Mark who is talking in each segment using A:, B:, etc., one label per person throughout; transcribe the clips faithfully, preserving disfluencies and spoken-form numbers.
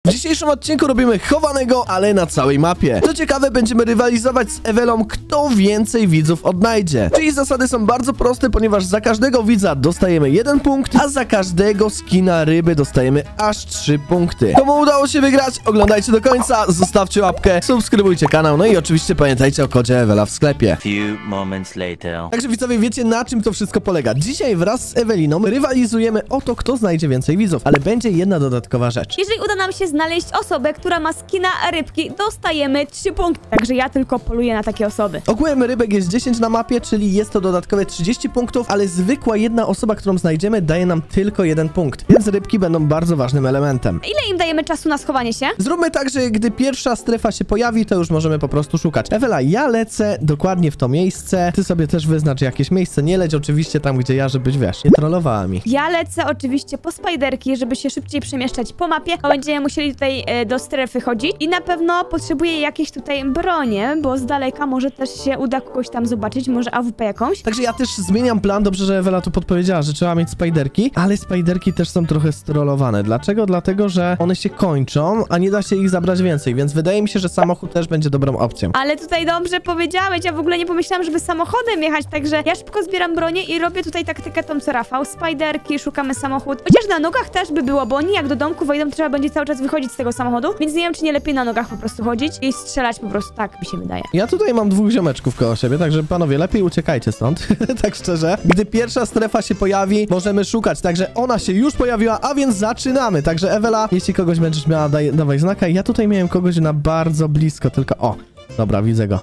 A: W dzisiejszym odcinku robimy chowanego, ale na całej mapie. Co ciekawe, będziemy rywalizować z Ewelą, kto więcej widzów odnajdzie. Czyli zasady są bardzo proste, ponieważ za każdego widza dostajemy jeden punkt, a za każdego skina ryby dostajemy aż trzy punkty. Komu udało się wygrać, oglądajcie do końca, zostawcie łapkę, subskrybujcie kanał, no i oczywiście pamiętajcie o kodzie Ewela w sklepie.
B: Few moments later.
A: Także widzowie, wiecie, na czym to wszystko polega. Dzisiaj wraz z Eweliną rywalizujemy o to, kto znajdzie więcej widzów, ale będzie jedna dodatkowa rzecz.
C: Jeżeli uda nam się znaleźć osobę, która ma skina rybki, dostajemy trzy punkty. Także ja tylko poluję na takie osoby.
A: Ogółem rybek jest dziesięć na mapie, czyli jest to dodatkowe trzydzieści punktów, ale zwykła jedna osoba, którą znajdziemy, daje nam tylko jeden punkt, więc rybki będą bardzo ważnym elementem.
C: Ile im dajemy czasu na schowanie się?
A: Zróbmy tak, że gdy pierwsza strefa się pojawi, to już możemy po prostu szukać. Ewela, ja lecę dokładnie w to miejsce, ty sobie też wyznacz jakieś miejsce, nie leć oczywiście tam, gdzie ja, żebyś, wiesz, nie trollowała mi.
C: Ja lecę oczywiście po spajderki, żeby się szybciej przemieszczać po mapie, bo będziemy musieli tutaj e, do strefy chodzić i na pewno potrzebuję jakieś tutaj bronie, bo z daleka może też się uda kogoś tam zobaczyć, może A W P jakąś.
A: Także ja też zmieniam plan, dobrze, że Ewela tu podpowiedziała, że trzeba mieć spajderki, ale spajderki też są trochę strollowane. Dlaczego? Dlatego, że one się kończą, a nie da się ich zabrać więcej, więc wydaje mi się, że samochód też będzie dobrą opcją.
C: Ale tutaj dobrze powiedziałeś, ja w ogóle nie pomyślałam, żeby samochodem jechać, także ja szybko zbieram bronię i robię tutaj taktykę tą co Rafał. Spajderki, szukamy samochód. Chociaż na nogach też by było, bo oni jak do domku wejdą, trzeba będzie cały czas wychodzić z tego samochodu, więc nie wiem, czy nie lepiej na nogach po prostu chodzić i strzelać po prostu, tak mi się wydaje.
A: Ja tutaj mam dwóch ziomeczków koło siebie, także panowie, lepiej uciekajcie stąd, tak szczerze. Gdy pierwsza strefa się pojawi, możemy szukać, także ona się już pojawiła, a więc zaczynamy. Także Ewela, jeśli kogoś będziesz miała, daj, dawaj znaka. Ja tutaj miałem kogoś na bardzo blisko, tylko o, dobra, widzę go.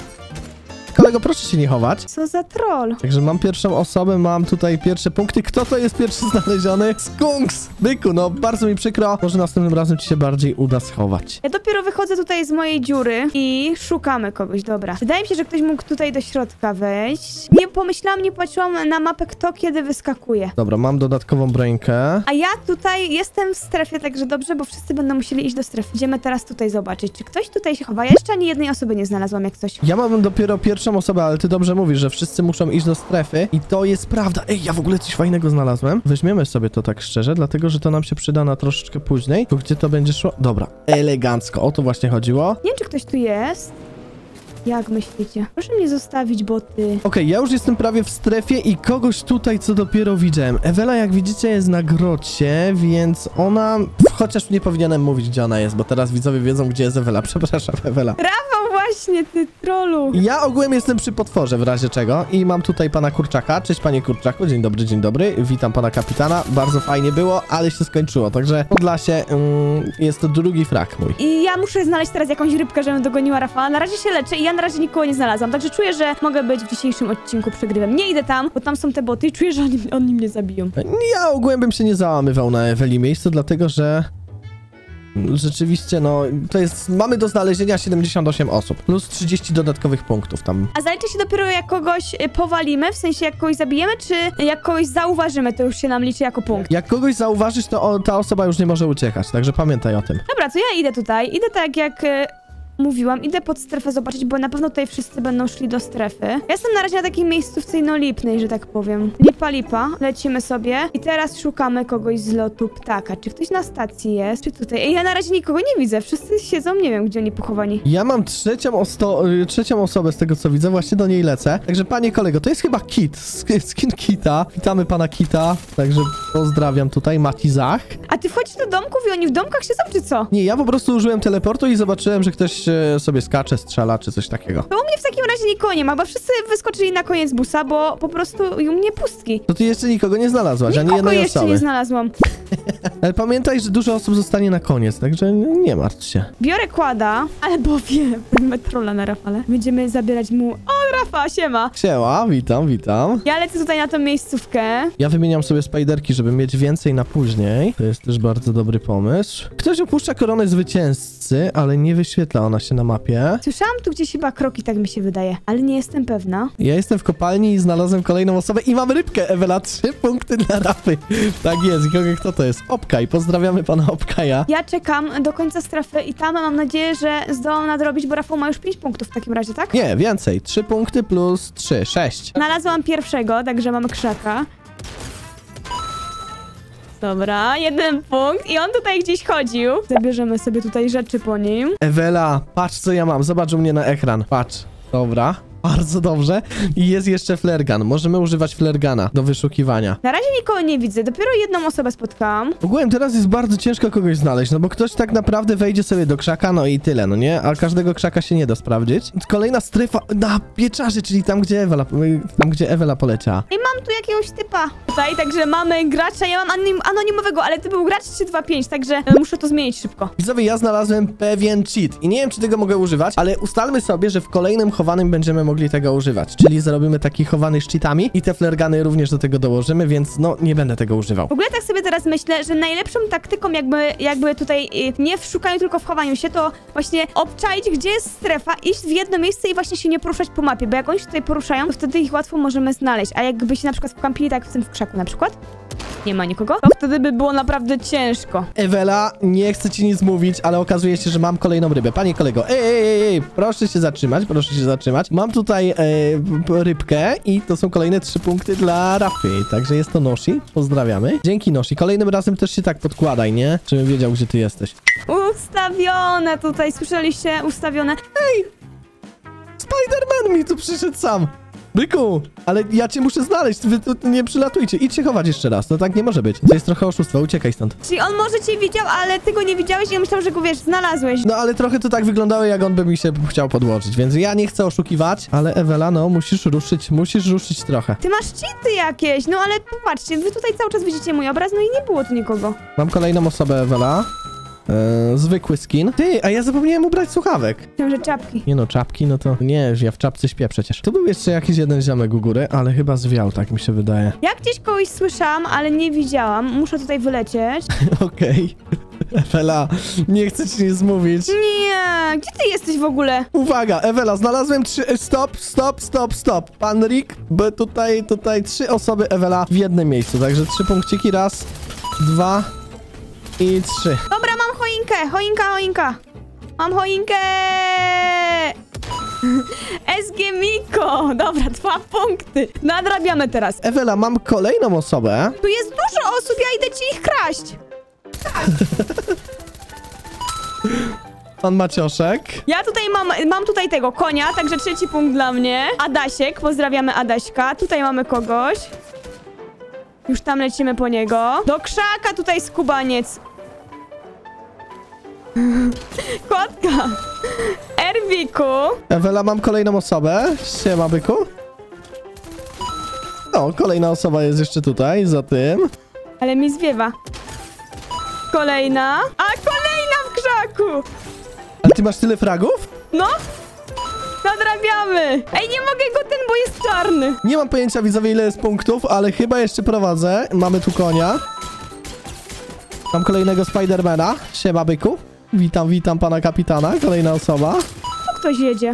A: Kolego, proszę się nie chować.
C: Co za troll.
A: Także mam pierwszą osobę, mam tutaj pierwsze punkty. Kto to jest pierwszy znaleziony? Skunks! Byku, no bardzo mi przykro. Może następnym razem ci się bardziej uda schować.
C: Ja dopiero wychodzę tutaj z mojej dziury i szukamy kogoś, dobra. Wydaje mi się, że ktoś mógł tutaj do środka wejść. Nie pomyślałam, nie patrzyłam na mapę, kto kiedy wyskakuje.
A: Dobra, mam dodatkową brońkę.
C: A ja tutaj jestem w strefie, także dobrze, bo wszyscy będą musieli iść do strefy. Idziemy teraz tutaj zobaczyć, czy ktoś tutaj się chowa. Ja jeszcze ani jednej osoby nie znalazłam, jak coś.
A: Ja mam dopiero pierwszą osobę, ale ty dobrze mówisz, że wszyscy muszą iść do strefy i to jest prawda. Ej, ja w ogóle coś fajnego znalazłem. Weźmiemy sobie to tak szczerze, dlatego, że to nam się przyda na troszeczkę później. Tu gdzie to będzie szło? Dobra, elegancko. O to właśnie chodziło.
C: Nie wiem, czy ktoś tu jest. Jak myślicie? Proszę mnie zostawić, bo ty...
A: Okej, okay, ja już jestem prawie w strefie i kogoś tutaj, co dopiero widziałem. Ewela, jak widzicie, jest na grocie, więc ona... Chociaż nie powinienem mówić, gdzie ona jest, bo teraz widzowie wiedzą, gdzie jest Ewela. Przepraszam, Ewela.
C: Rafał, właśnie, ty trollu.
A: Ja ogółem jestem przy potworze, w razie czego. I mam tutaj pana Kurczaka. Cześć, panie Kurczaku. Dzień dobry, dzień dobry. Witam pana kapitana. Bardzo fajnie było, ale się skończyło. Także pod lasie um, jest to drugi frak mój.
C: I ja muszę znaleźć teraz jakąś rybkę, żebym dogoniła Rafała. Na razie się leczę i ja na razie nikogo nie znalazłam. Także czuję, że mogę być w dzisiejszym odcinku przegrywem. Nie idę tam, bo tam są te boty i czuję, że oni, oni mnie zabiją.
A: Ja ogółem bym się nie załamywał na Eweli miejsce, dlatego że... Rzeczywiście, no, to jest... Mamy do znalezienia siedemdziesiąt osiem osób, plus trzydzieści dodatkowych punktów tam.
C: A zaliczy się dopiero jak kogoś y, powalimy, w sensie jak kogoś zabijemy, czy jak kogoś zauważymy, to już się nam liczy jako punkt.
A: Jak kogoś zauważysz, to o, ta osoba już nie może uciekać, także pamiętaj o tym.
C: Dobra, to ja idę tutaj, idę tak jak... Y mówiłam, idę pod strefę zobaczyć, bo na pewno tutaj wszyscy będą szli do strefy. Ja jestem na razie na takiej miejscówce no lipnej, że tak powiem. Lipa, lipa. Lecimy sobie i teraz szukamy kogoś z lotu ptaka. Czy ktoś na stacji jest? Czy tutaj? Ej, ja na razie nikogo nie widzę. Wszyscy siedzą, nie wiem, gdzie oni pochowani.
A: Ja mam trzecią, osto trzecią osobę z tego, co widzę. Właśnie do niej lecę. Także, panie kolego, to jest chyba Kit. Skin Kita. Witamy pana Kita. Także pozdrawiam tutaj. Mati Zach.
C: A ty wchodzisz do domków i oni w domkach siedzą, czy co?
A: Nie, ja po prostu użyłem teleportu i zobaczyłem, że ktoś sobie skacze, strzela, czy coś takiego.
C: To u mnie w takim razie nikogo nie ma, bo wszyscy wyskoczyli na koniec busa, bo po prostu u mnie pustki.
A: To ty jeszcze nikogo nie znalazłaś,
C: Nikogo
A: ani jednej
C: jeszcze
A: osoby.
C: nie znalazłam.
A: Ale pamiętaj, że dużo osób zostanie na koniec, także nie martw się.
C: Biorę kłada, ale bo wiem, mamy trolla na Rafale. Będziemy zabierać mu... O, Rafa, siema!
A: Siema, witam, witam.
C: Ja lecę tutaj na tą miejscówkę.
A: Ja wymieniam sobie spajderki, żeby mieć więcej na później. To jest też bardzo dobry pomysł. Ktoś opuszcza koronę zwycięzcy, ale nie wyświetla ona się na mapie.
C: Słyszałam tu gdzieś chyba kroki, tak mi się wydaje, ale nie jestem pewna.
A: Ja jestem w kopalni i znalazłem kolejną osobę i mam rybkę, Ewela. Trzy punkty dla Rafy. Tak jest. I kogo kto to jest? Opkaj. Pozdrawiamy pana Opkaja.
C: Ja czekam do końca strefy i tam mam nadzieję, że zdołam nadrobić, bo Rafał ma już pięć punktów w takim razie, tak?
A: Nie, więcej. Trzy punkty plus trzy. Sześć.
C: Znalazłam pierwszego, także mamy krzaka. Dobra, jeden punkt i on tutaj gdzieś chodził. Zabierzemy sobie tutaj rzeczy po nim.
A: Ewela, patrz co ja mam. Zobacz u mnie na ekran. Patrz. Dobra. Bardzo dobrze. I jest jeszcze flergan. Możemy używać flergana do wyszukiwania.
C: Na razie nikogo nie widzę, dopiero jedną osobę spotkałam.
A: Ogółem teraz jest bardzo ciężko kogoś znaleźć, no bo ktoś tak naprawdę wejdzie sobie do krzaka, no i tyle, no nie? A każdego krzaka się nie da sprawdzić. Kolejna strefa na pieczarzy, czyli tam, gdzie Ewela, tam, gdzie Ewela poleciała.
C: I mam tu jakiegoś typa. Tutaj, także mamy gracza, ja mam anonim anonimowego, ale to był gracz trzy dwa pięć, także e, muszę to zmienić szybko.
A: Widzowie, ja znalazłem pewien cheat i nie wiem, czy tego mogę używać, ale ustalmy sobie, że w kolejnym chowanym będziemy mogli tego używać, czyli zrobimy taki chowany z cheatami i te flergany również do tego dołożymy, więc no, nie będę tego używał.
C: W ogóle tak sobie teraz myślę, że najlepszą taktyką jakby, jakby tutaj y, nie w szukaniu, tylko w chowaniu się, to właśnie obczaić, gdzie jest strefa, iść w jedno miejsce i właśnie się nie poruszać po mapie, bo jak oni się tutaj poruszają, to wtedy ich łatwo możemy znaleźć, a jakby się na przykład wkampili tak w tym w krzaku na przykład, nie ma nikogo, to wtedy by było naprawdę ciężko.
A: Ewela, nie chcę ci nic mówić, ale okazuje się, że mam kolejną rybę. Panie kolego, ej, ej, ej, ej, proszę się zatrzymać, proszę się zatrzymać. Mam tutaj e, p- rybkę i to są kolejne trzy punkty dla Rafy. Także jest to Noshi, pozdrawiamy. Dzięki Noshi, kolejnym razem też się tak podkładaj, nie? Żebym wiedział, gdzie ty jesteś.
C: Ustawione tutaj, słyszeliście? Ustawione.
A: Spider-Man mi tu przyszedł sam. Byku, ale ja cię muszę znaleźć, wy tu nie przylatujcie. Idź się chować jeszcze raz, no tak nie może być. To jest trochę oszustwo, uciekaj stąd.
C: Czyli on może cię widział, ale ty go nie widziałeś i ja myślałem, że go, wiesz, znalazłeś.
A: No ale trochę to tak wyglądało, jak on by mi się chciał podłożyć, więc ja nie chcę oszukiwać, ale Ewela, no musisz ruszyć, musisz ruszyć trochę.
C: Ty masz cheaty jakieś, no ale popatrzcie, wy tutaj cały czas widzicie mój obraz, no i nie było tu nikogo.
A: Mam kolejną osobę, Ewela. Eee, zwykły skin. Ty, a ja zapomniałem ubrać słuchawek.
C: Myślałem, że czapki.
A: Nie no, czapki, no to nie, ja w czapce śpię przecież. Tu był jeszcze jakiś jeden ziomek u góry, ale chyba zwiał, tak mi się wydaje.
C: Ja gdzieś kogoś słyszałam, ale nie widziałam. Muszę tutaj wylecieć.
A: Okej. Ewela, nie chcę ci nic mówić.
C: Nie, gdzie ty jesteś w ogóle?
A: Uwaga, Ewela, znalazłem trzy... Stop, stop, stop, stop. Pan Rick, bo tutaj, tutaj trzy osoby, Ewela, w jednym miejscu. Także trzy punkciki, raz, dwa i trzy.
C: Dobra, mam choinkę, choinka, choinka. Mam choinkę! S G Miko! Dobra, dwa punkty. Nadrabiamy teraz.
A: Ewela, mam kolejną osobę.
C: Tu jest dużo osób, ja idę ci ich kraść.
A: Pan Macioszek.
C: Ja tutaj mam, mam tutaj tego konia, także trzeci punkt dla mnie. Adasiek, pozdrawiamy Adaśka. Tutaj mamy kogoś. Już tam lecimy po niego. Do krzaka tutaj skubaniec. Kotka. Erwiku.
A: Ewela, mam kolejną osobę. Siema, byku. O, kolejna osoba jest jeszcze tutaj, za tym.
C: Ale mi zwiewa. Kolejna. A kolejna w krzaku.
A: A ty masz tyle fragów?
C: No. Nadrabiamy. Ej, nie mogę go ten, bo jest czarny.
A: Nie mam pojęcia, widzowie, ile jest punktów, ale chyba jeszcze prowadzę. Mamy tu konia. Mam kolejnego Spidermana. Siema, byku. Witam, witam pana kapitana. Kolejna osoba.
C: Tu ktoś jedzie.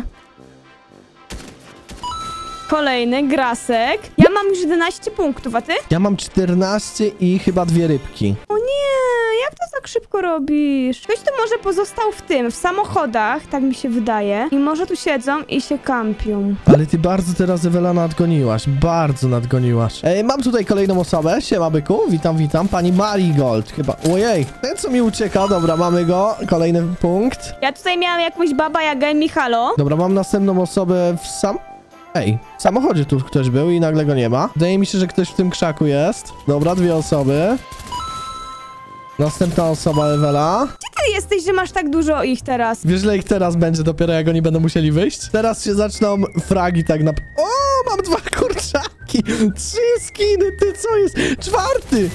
C: Kolejny, Grasek. Ja mam już jedenaście punktów, a ty?
A: Ja mam czternaście i chyba dwie rybki.
C: O nie, jak to tak szybko robisz? Ktoś tu może pozostał w tym, w samochodach, tak mi się wydaje. I może tu siedzą i się kampią.
A: Ale ty bardzo teraz, Ewela, nadgoniłaś. Bardzo nadgoniłaś. Ej, mam tutaj kolejną osobę. Siema, byku. Witam, witam. Pani Marigold chyba. Ojej, ten co mi ucieka. Dobra, mamy go. Kolejny punkt.
C: Ja tutaj miałam jakąś baba Jagę Michalo.
A: Dobra, mam następną osobę w sam... Ej, w samochodzie tu ktoś był i nagle go nie ma. Wydaje mi się, że ktoś w tym krzaku jest. Dobra, dwie osoby. Następna osoba, Ewela.
C: Gdzie ty jesteś, że masz tak dużo ich teraz?
A: Wiesz, ile ich teraz będzie dopiero, jak oni będą musieli wyjść? Teraz się zaczną fragi tak na... O, mam dwa kurczaki! Trzy skiny, ty co jest? Czwarty!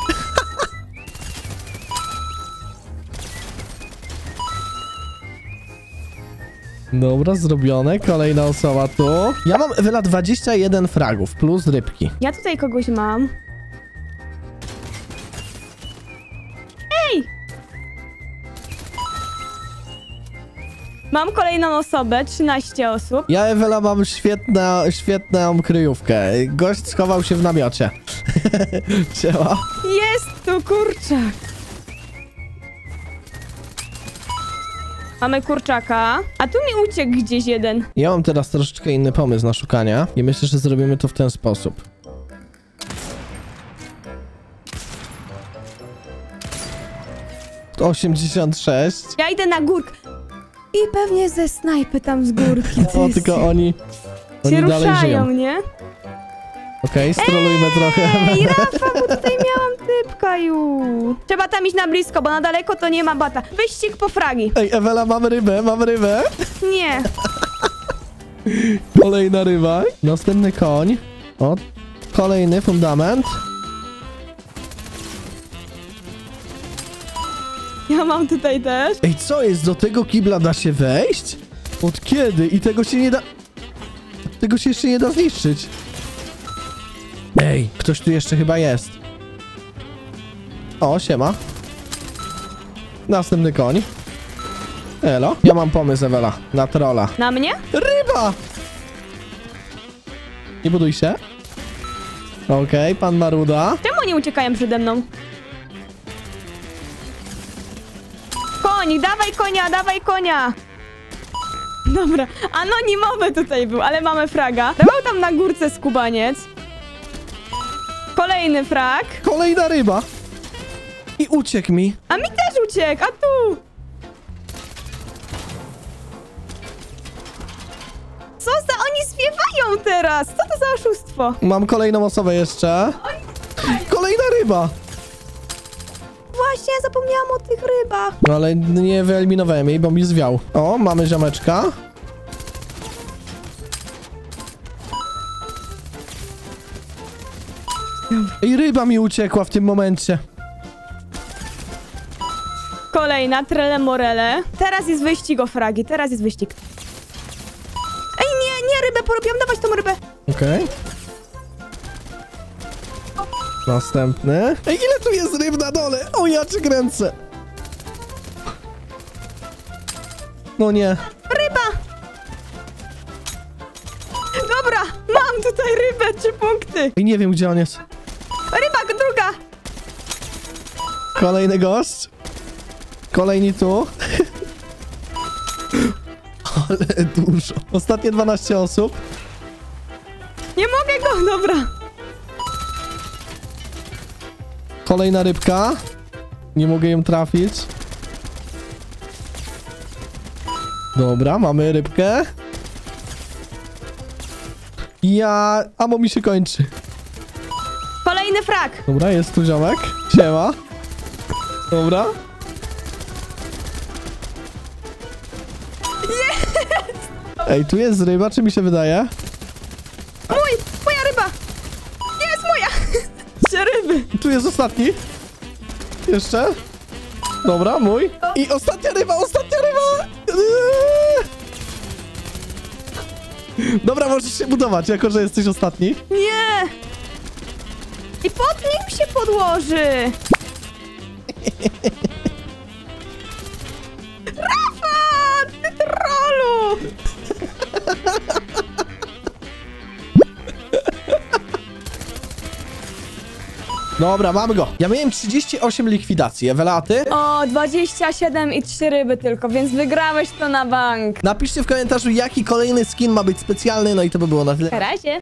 A: Dobra, zrobione. Kolejna osoba tu. Ja mam, Ewela, dwadzieścia jeden fragów plus rybki.
C: Ja tutaj kogoś mam. Ej! Mam kolejną osobę, trzynaście osób.
A: Ja, Ewela, mam świetna, świetną kryjówkę. Gość schował się w namiocie. Siema.
C: Jest tu kurczak. Mamy kurczaka. A tu mi uciekł gdzieś jeden.
A: Ja mam teraz troszeczkę inny pomysł na szukania i myślę, że zrobimy to w ten sposób. osiemdziesiąt sześć.
C: Ja idę na górkę. I pewnie ze snajpy tam z górki.
A: O, tylko oni... Oni
C: się
A: dalej
C: ruszają,
A: żyją.
C: nie?
A: Okej, okay, strolujmy trochę.
C: Ej, Rafa, bo tutaj miałam typka już. Trzeba tam iść na blisko, bo na daleko to nie ma bata. Wyścig po fragi.
A: Ej, Ewela, mam rybę, mam rybę.
C: Nie.
A: Kolejna ryba. Następny koń. O, kolejny fundament.
C: Ja mam tutaj też.
A: Ej, co jest? Do tego kibla da się wejść? Od kiedy? I tego się nie da... Tego się jeszcze nie da zniszczyć. Ej, ktoś tu jeszcze chyba jest. O, siema. Następny koń. Elo. Ja mam pomysł, Ewela. Na trolla.
C: Na mnie?
A: Ryba! Nie buduj się. Okej, okay, pan Maruda.
C: Czemu oni uciekają przede mną? Koń, dawaj konia, dawaj konia. Dobra, anonimowy tutaj był, ale mamy fraga. Dawał tam na górce skubaniec. Kolejny frag.
A: Kolejna ryba. I uciekł mi.
C: A mi też uciekł, a tu? Co za... Oni zwiewają teraz! Co to za oszustwo?
A: Mam kolejną osobę jeszcze. Kolejna ryba.
C: Właśnie, zapomniałam o tych rybach.
A: No ale nie wyeliminowałem jej, bo mi zwiał. O, mamy ziomeczka. I ryba mi uciekła w tym momencie.
C: Kolejna, trele morele. Teraz jest wyścig o fragi, teraz jest wyścig. Ej, nie, nie, rybę porobiłam, dawać tą rybę.
A: Okej. Okay. Następny. Ej, ile tu jest ryb na dole? O, ja cię kręcę. No nie.
C: Ryba! Dobra, mam tutaj rybę, trzy punkty.
A: I nie wiem, gdzie on jest.
C: Ryba, druga.
A: Kolejny gość. Kolejni tu. Ale dużo. Ostatnie dwanaście osób.
C: Nie mogę go, dobra.
A: Kolejna rybka. Nie mogę ją trafić. Dobra, mamy rybkę. Ja... Amo mi się kończy.
C: Kolejny frag.
A: Dobra, jest tu ziomek. Siema. Dobra. Ej, tu jest ryba, czy mi się wydaje?
C: Mój, moja ryba. Jest moja. Trzy ryby.
A: Tu jest ostatni. Jeszcze. Dobra, mój. I ostatnia ryba, ostatnia ryba! Dobra, możesz się budować, jako że jesteś ostatni.
C: Nie. I pod nim się podłoży. Rafa, ty trollu.
A: Dobra, mamy go. Ja miałem trzydzieści osiem likwidacji. Ewela, a ty?
C: O, dwadzieścia siedem i trzy ryby tylko, więc wygrałeś to na bank.
A: Napiszcie w komentarzu, jaki kolejny skin ma być specjalny, no i to by było na tyle.
C: Na razie.